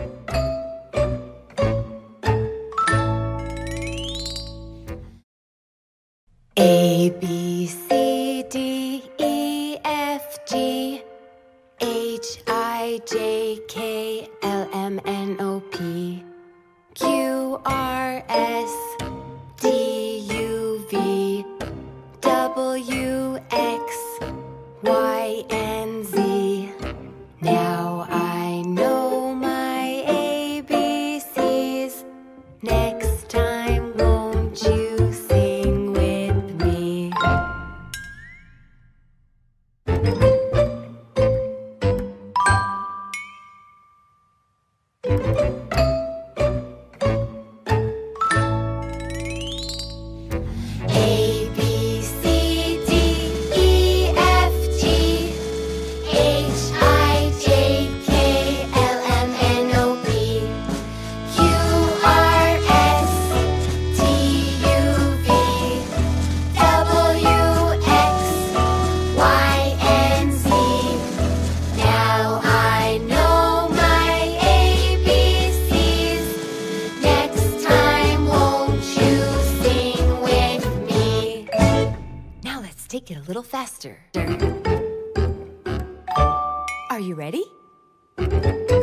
A, B, C, D, E, F, G, H, I, J, K, L, M, N, O, P, Q, R, S, D, U, V, W, X, Y, and Z. Now I know my ABCs. Next time, won't you sing with me? A, B, C, D, E, F, G, H, I, J, K, L, M, N, O, P, Q, R, S, T, U, V, W, X, Y, and Z. Now I know my ABCs. Next time, won't you sing with me? Now let's take it a little faster. Are you ready?